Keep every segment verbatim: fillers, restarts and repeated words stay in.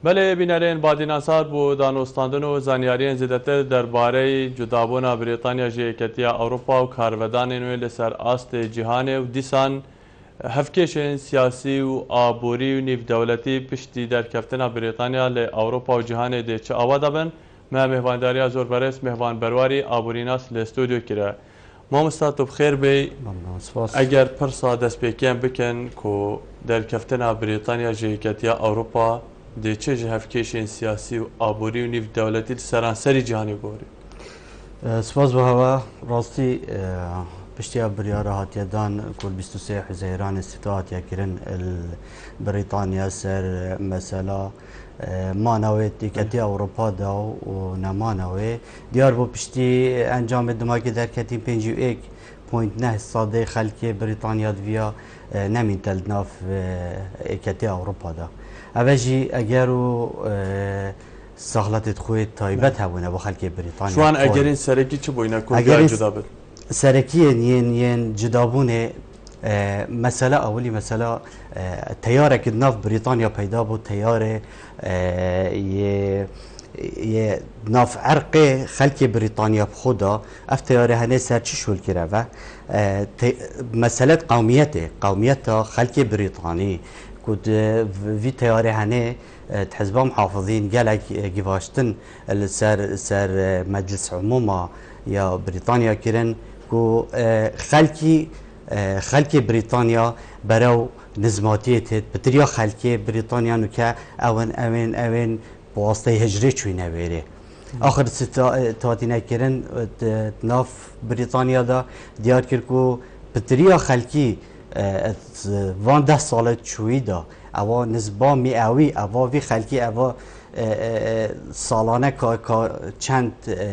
بله بینەرێن بادیناسار بۆ دانوستاندن و زانیاریان زیاتر دەربارەی جودابوونا بریتانیا ji Yeketiya Ewropa û karvedanên wê li ser astê cîhanê û dîsan hevkêşên siyasî û aborî û nîvdewletî piştî derkeftina Britanya li Ewropa û cîhanê dê çi ava dabin me mêhvandariya zor berez mêhvanberwarî aborînas li stûdyo kire. Mamosta tu bixêr bê eger pirsa destpêkiyan bikin ku derkeftina Britanya ji Yeketiya Ewropa dê çi ji hevkêşên siyasî û aborî û nîvdewletî li seranserî cîhanê gorî. Spas bi heva rastî piştiya biryara hatiye dan ku bîst û sê Huzeyranê sîta hatiye kirin Britanya ser mesela mana wê Yeketiya Ewropa da û nemana wê diyar bû piştî encamê dimakê derketî pêncî û êk point neh sadê xelkê Britanya diviya nemîn tel nav Yeketiya Ewropa da. Ev jî eger û sahletê xwe taybet hebûne bo xelkê Britanya. Şu an egerên serekî çi bûyne ku diya cuda bin? Serekiyên yên yên cudabûnê mesela awilî mesela teyarekî nav Britanya peyda bû teyarê yê nav erqê xelkê Britanya xwe da ev teyarê henê ser çi şûlkir ve meselet qewmiyetê qewmiyeta xelkê Britanî ku vî teyarê henê حزب محافظين قالك جيفاشتن سر سر مجلس عموما يا بريطانيا كيرن كو خلكي خلكي بريطانيا براو نزماتيت بتريا خلكي بريطانيا نكا اون اون اون بواسطه هجري شوينا بيري اخر تاتينا كيرن ناف بريطانيا دا ديار كيركو بتريا خلكي وان ده سالت شويدا اوا نسبا میاوی اوا وی خلکی اوا سالانه کا چند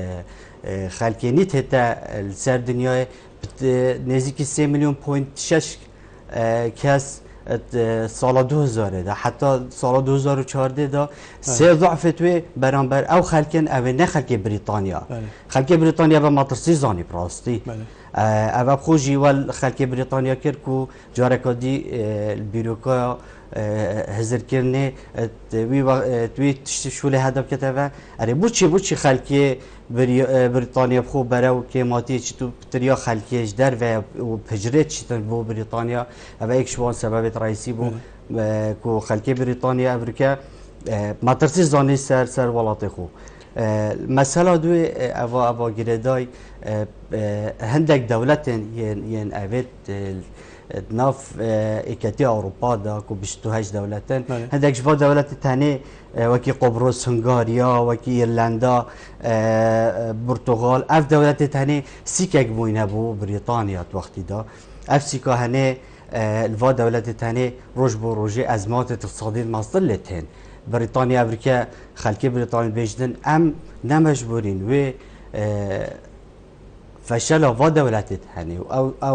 خلکی نیت هتا سر دنیای نزدیکی سه میلیون پوینت شش کس سال دو هزار ده حتی سال دو هزار و چهارده دا سه ضعف توی برانبر او خلکن او نه خلک بریتانیا خلک بریتانیا به مطرسی زانی براستی او خوشی ول خلک بریتانیا کرد کو جارکادی البیروکا هزر کرنه توی توی شوله هدف کتابه اره بوچی بوچی خلکی بریتانیا خوب برای که ماتی چی تو تریا خلکیش در و پجرت چی تو بو بریتانیا و یک شوان سبب رئیسی بو کو خلکی بریتانیا امریکا ماترسی زانی سر سر ولات خو مثلا دو اوا اوا گردای هندک دولت ین ین اوت ناف Yeketiya Ewropa da ku bîst û heşt dewletin hindek ji bo dewletê tenê wekî Qobrus, Hungarya, wekî İrlanda, Portugal ev dewletê tenê sîkek bûyne bû Britanya wextî da ev sîka henê li va dewletê tenê roj bo rojê ezmatê iqtisadî mastir lê tên Britanya evrike xelkê Britanya bêjin em ne mecbûrîn wê فشل و دولتت هني او او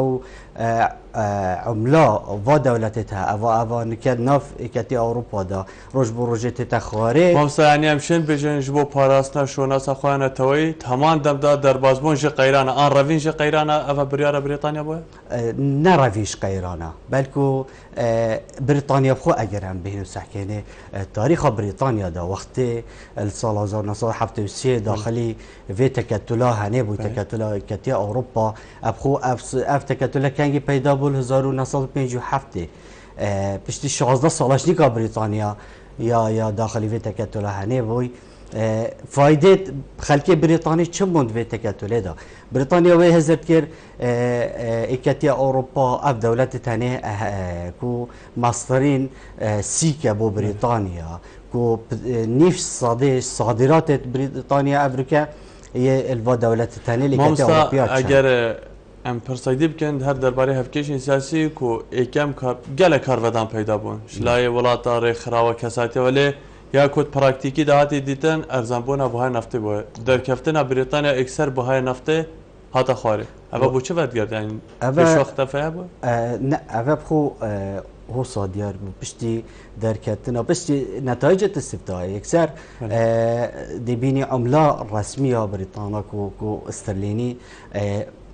عمله و دولتتها او او نكد ناف اكتي اوروبا دا روج بروجيت تخواري مامسا يعني امشن بجن جبو باراستنا شونا سخوانا توي تمام دم دا دربازبون جي قيرانا ان رافين جي قيرانا اف بريارا بريطانيا بو نه رافيش قيرانا بلكو بريطانيا بخو اجرام بهنو سحكيني تاريخ بريطانيا دا وقت السال ألف وتسعمية وسبعة وسبعين داخلي في تكتلا هني بو تكتلا كتي اوروبا ابخو اف تكتلا كان پیدا بول هزار و نهصد و پنجاه و هفت پشتی شانزده سالش نیکا بریتانیا یا یا داخلی وی تکتله هنه بوی فایده خلک بریتانی چه موند وی تکتله دا بریتانیا وی هزار کر اکتیا اروپا اف دولت تنه کو ماسترین سیکه بو بریتانیا کو نیف صادر صادرات بریتانیا امریکا یه الوا دولت تنه لکتیا اروپیا اگر ام پرسیدی بکن هر درباره هفکیشین سیاسی کو یکم کار گله کارودان پیدا بون شلای ولات ر خراوه کساتی ولی یا کد پراکتیکی دهاتی دیدن ارزانبونا بهای نفتی بود در کفتن بریتانیا اکثر بهای نفتی هات خاری اما بو چه ود گردن پیش وقت فهم بود نه اول خو هو صادیار بشتی در کتنا بشتی نتایج استفتاء اکثر دبینی عمله رسمی بریتانیا کو کو استرلینی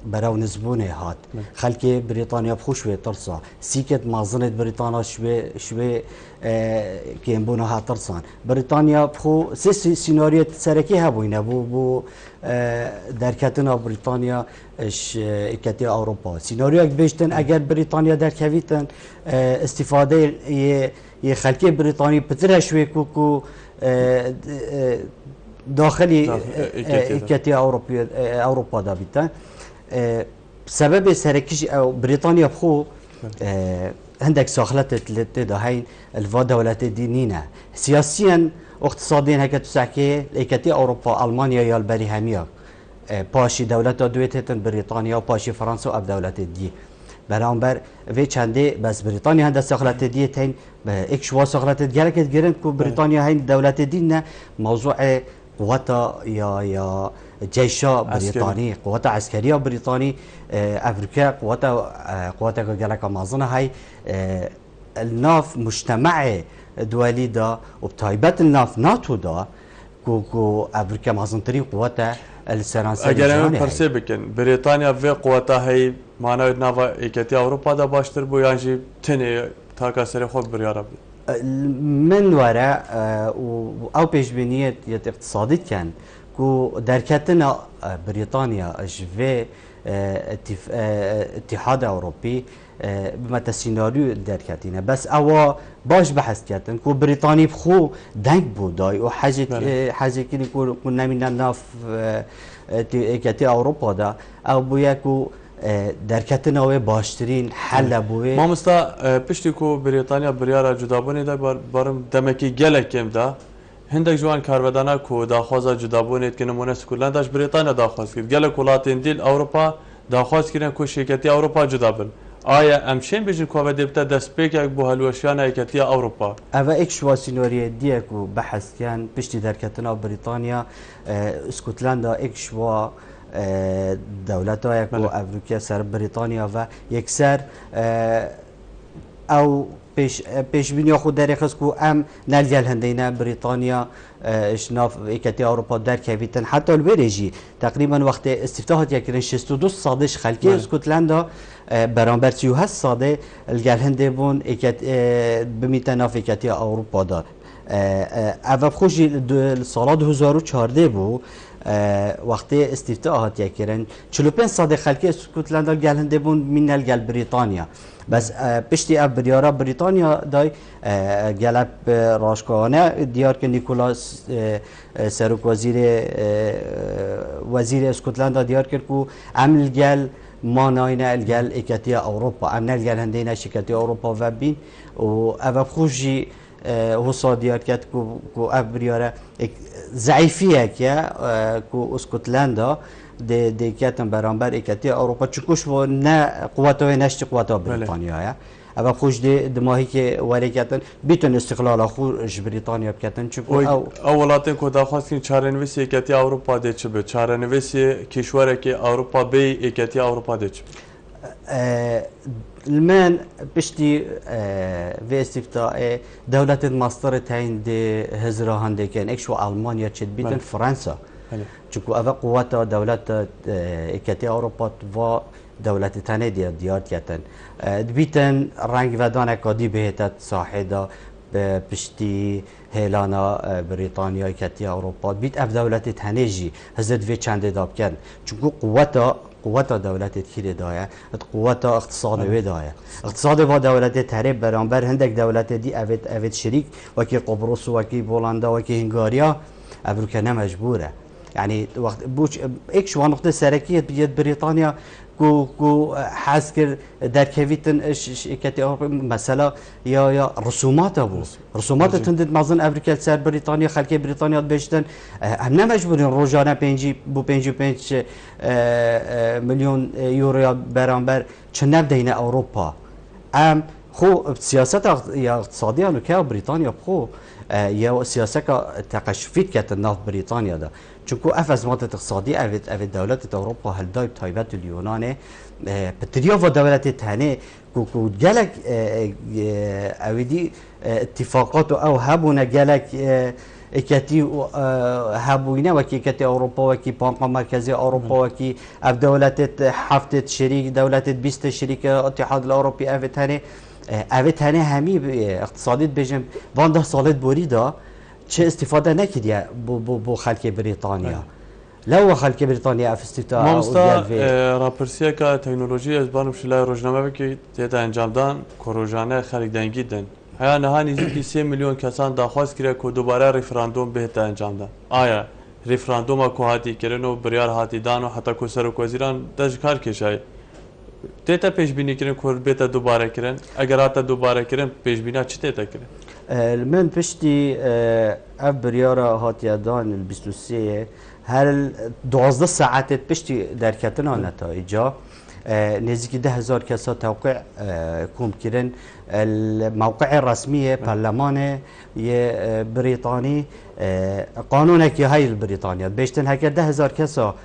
براو نزبونه هات خلكي بريطانيا بخو شوي ترصا سيكت مازنت بريطانيا شوي شوي اه كيمبونا هات ترصان بريطانيا بخو سي سيناريو سركي هبوينا بو بو اه دركتنا بريطانيا اش اكتي اوروبا سيناريو بيشتن اگر بريطانيا دركفيتن اه استفاده ي خلكي بريطانيا بترها شوي كوكو اه اه داخلي اكتي اوروبا اوروبا دابيتا سبب سركيش او بريطانيا بخو عندك ساخلات تلتة هاي الفا دولات دينينا سياسيا واقتصاديا هكا تسعكي اكتي اوروبا المانيا يا البريهاميه باشي دولات دويتن بريطانيا وباشي فرنسا واب دولات دي برامبر في چنده بس بريطانيا هنده ساخلات دي تين اكشوا ساخلات ديالك تجرن كو بريطانيا هاي دولات ديننا موضوع قوات يا يا جيش بريطاني قوات عسكريه بريطاني افريقيا قوات قوات جالك مازنه هاي الناف مجتمع دولي دا وبتايبات الناف ناتو دا كو كو افريقيا مازنتري قوات السرانسي اگر فرسي بكن بريطانيا في قواتها هي معناها نافا ايكتي اوروبا دا باشتر بو يعني تني تاكا سري خود بريارب من وراء او بيجبينيه اقتصادي كان كو دركتنا بريطانيا في اتحاد اوروبي بما سيناريو دركتنا بس او باش بحث كاتن كو بريطاني بخو دنك بوداي وحاجه حاجه كي كنا من الناف كاتي اوروبا دا او بوياكو درکتنا و باشترین حل بوی ما مستا پشتی کو بریتانیا بریارا جدابونی دا بارم دمکی گلک کم دا هندک جوان کارودانا کو داخوازا جدابونی که نمونه سکولنداش بریتانیا داخواز کرد گلک ولاتین دیل اروپا داخواز کردن کو شرکتی اروپا جدابن آیا امشین بجن کو بدبتا دست پیک یک بو هلوشیان ایکتی اروپا اوا ایک شوا سینوریه دیه کو بحث کن پشتی درکتنا بریتانیا اسکوتلندا ایک شوا دولت ها یک افریقا سر بریتانیا و یک سر او پیش پیش بینی خود در خص کو ام نلجل هندینا بریتانیا اشناف ایکتی اروپا در کویتن حتی البرژی تقریبا وقت استفتاحات یکرن شصت و دو صادش خلکی اسکوتلندا برانبر سی و هشت صاده الجل هندی بون ایکت بمیتن اف ایکتی اروپا دار اول خوشی سال دو هزار و چهارده بو وقتی استفتاحات یکرن چهل و پنج صد خلکی اسکوتلندا گل هنده بون من الگل بریتانیا بس پشتی اف بریارا بریتانیا دای گلب راشکانه دیار که نیکولاس سروک وزیر وزیر اسکوتلندا دیار کرد که عمل گل ما ناینه الگل اکتی اروپا ام نلگل هنده نه شکتی اروپا و بین و اف خوشی هو دیار کرد که اف بریارا ضعیفیه که کو اسکوتلندا د د کاتن برانبر اکتی اروپا چکوش و نه قوتای نشت قوتا بریتانیا اما خوش د دماهی که ولی کاتن بیتون استقلال خو بریتانیا بکاتن چکو او اولاتن کو داخواستین چارنویسی اکتی اروپا د چه به چارنویسی کشور که اروپا به اکتی اروپا د چه المان بشتي في استفتاء دولة مصدر تاين دي هزرا هندي كان اكشو المانيا تشد بيتن فرنسا چونكو افا قوات دولة اكتي اوروبا و دولة تاني دي ديار كاتن بيتن رنگ ودان كادي بهتت صاحدا بشتي هيلانا بريطانيا اكتي اوروبا بيت اف دولة تاني جي هزد في چند داب كان چونكو قوات قوات دولت تخیل دایا قوات اقتصاد و دایا اقتصاد و دولت تهرب برانبر هندک دولت دی اوید اوید شریک وکی قبرص وکی بولندا وکی هنگاریا افریقا مجبوره يعني وقت بوش ايش وان نقطه سركيه بيد بريطانيا كو كو حاسكر در كيفيتن ايش كتي مثلا يا يا رسومات ابو رسومات تندد مازن افريقيا سر بريطانيا خلكي بريطانيا بيشتن هم مجبورين روجانا بينجي بو بينجي بينج مليون يورو برانبر چنب دينا اوروبا ام خو سياسات يا اقتصاديه لو بريطانيا خو يا سياسه تقشفيت كانت النفط بريطانيا ده چونكو افز مات اقتصادي افت افت دولات اوروبا هل دايب تايبات اليونان بتريا و دولات تاني كو جالك اودي اتفاقات او هبونا جالك اکتی هبوینه وکی اکتی اروپا وکی بانک مرکزی اروپا وکی اف دولت هفت شریک دولت بیست شریک اتحاد الاوروپی اوت هنه اوت هنه همی اقتصادیت بجم وان ده سالت بوریدا چه استفاده نکردیه بو بو بو خلک بریتانیا لو خلک بریتانیا اف استفاده مامستا راپرسیه که تکنولوژی از بانم شلای روزنامه که تیتا انجام دان کروجانه خلک دنگی دن هیا نها نزدیکی سه میلیون کسان درخواست کرده که دوباره رفراندوم بهت انجام دن آیا رفراندوم کو هاتی کردن و بریار هاتی دان و حتی کو سر و وزیران دش کار کشای تیتا پیش بینی کردن که بهت دوباره کردن اگر هات دوباره کردن پیش بینی چی تیتا کردن من پشتی اف بریار هاتی دان بیست و سه هر دوازده ساعت پشتی درکتنا نتایجا نزدیک ده هزار کسا توقع کوم کردن الموقع الرسمي برلمان بريطاني قانون که هاي بريطانيا بيشتن هكا ده هزار كسا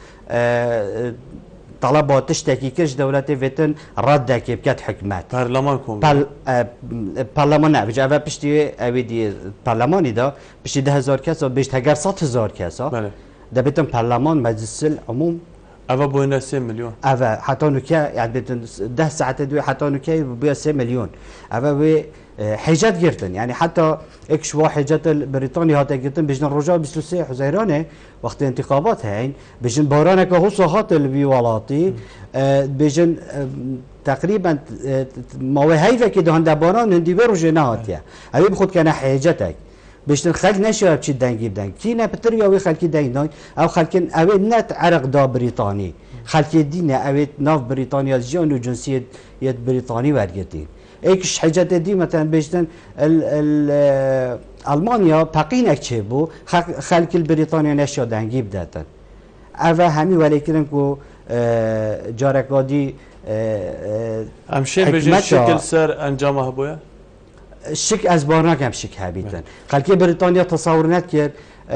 طلبات تشتكي كش دولتي فيتن رد كي بكات حكمات برلمان كوم برلمان نه بيجي اول بيشتي اويدي برلماني دا بيشتي ده هزار كسا بيشت هكا صد هزار كسا بله ده بيتن برلمان مجلس العموم أبا بوينا سه مليون أبا حتى نكيا يعني بتن ده ساعات دوي حتى نكيا بيا سه مليون أبا بي حاجات جرتن يعني حتى إكش واحد حاجات بريطانيا هات جرتن بيجن الرجال بسلسة حزيرانة وقت انتخابات هين بيجن بارانا كهوسا هات البيوالاتي بيجن تقريبا ما هي فكي ده هندا باران هندي بيرو جناتيا أبي بخد كنا حاجاتك بيشتن خلق نشأ بشي دنگي بدن كينا بتريا وي خلقي دنگي أو خلقين أوي نت عرق دا بريطاني خلقي دينا أوي ناف بريطانيا جانو جنسية يد بريطاني ورقتين ايكش حاجات دي مثلا بيشتن ال ال ألمانيا باقينك تشيبو خلق البريطانيا نشأ دنگي بدتن أو همي ولكن كو جاركادي امشي بيجي شكل سر انجامها بويا شك از بارناك هم شك هبيتن خلقي بريطانيا تصور نكر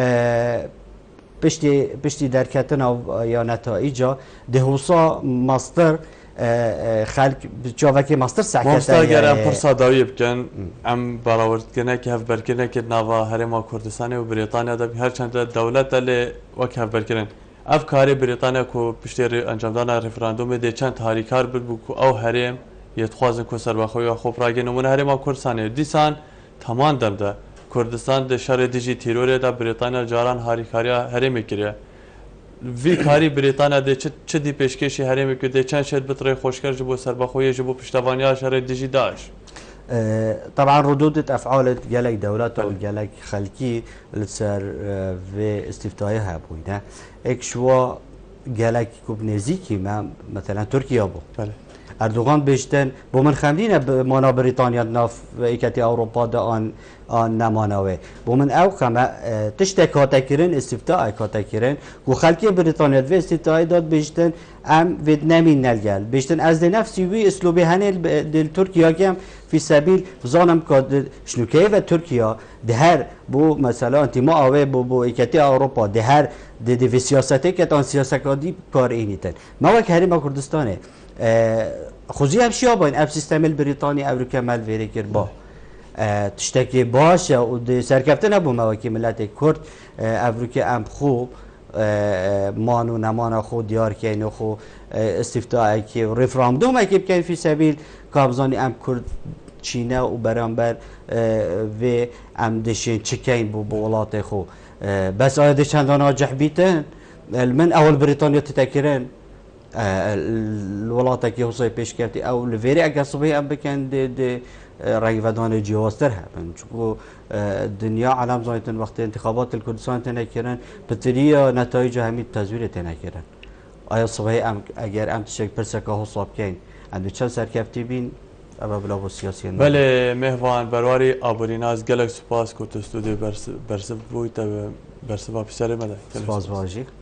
بشتي بشتي دركتن او يا نتائجا دهوسا ماستر خلق جاوكي ماستر ساكتا ماستر گرم پرسا داوی بکن ام براورد کنه که هف برکنه که نوا هرما کردستان و بریتانیا دا هر چند دولت لی وک هف برکنن اف کاری بریتانیا کو پشتی انجام دادن رفراندوم دی چند تاریکار بود کو او هرم یتخوازن کو سر بخوی خوب راگن نمونه هرما کردستان دیسان تمام دمده کردستان د شر دیجی تیرور دا بریتانیا جاران هاریکاریا هرم کریه وی کاری بریتانیا د چه دی پیشکشی هرم که د چند شد بطری خوشکر جبو سر بخوی جبو پشتوانیا شر دیجی داش طبعا ردود افعال جالك دولات او جالك خلقي لسر في استفتاءها بوينه اكشوا جالك كوبنيزيكي ما مثلا تركيا بو اردوغان بيشتن بو من خمدين مانا بريطانيا ناف ايكاتي اوروبا دا ان ان نماناوي بو من او كما تشتك هاتكرين استفتاء كاتكرين و خلقي بريطانيا في استفتاء داد بيشتن ام فيتنامي نلجل بيشتن از نفسي وي اسلوبي هني دل تركيا كم في سبيل ظانم كاد شنو كيف تركيا دهر بو مثلا انت ما اوي بو بو ايكاتي اوروبا دهر دي دي في سياستي كتان سياسكادي كارينيتن ما وك هرم كردستانه خوزی هم شیا باین اف سیستم البریتانی او کمال ویری کرد با تشتکی باشه و دی سرکفته نبود مواکی ملت کرد او که ام خو مانو نمانا خو دیار کین خو استفتاء کی و رفراندوم کی بکن فی سبیل کابزانی ام کرد چینه و برانبر و ام دشین چکین بو بولات خو بس آیده چندان آجح بیتن من اول بریتانیا تتکرن الولايات كي وصي بيش كاتي او الفيري اجا صبي ام بكن دي دي رايفادان جواسترها بنشوفوا الدنيا على زايتن وقت انتخابات الكردستان تنكرن بطريقه نتائجها هم تزوير تنكرن اي صبي ام اگر ام تشك برسكا هو صاب كاين عنده چند سركفتي بين ابا بلا سياسيين بله مهوان برواري ابوريناز گلک سپاس کو تو استودیو برس برس بويت برس با پسر مده سپاس واجی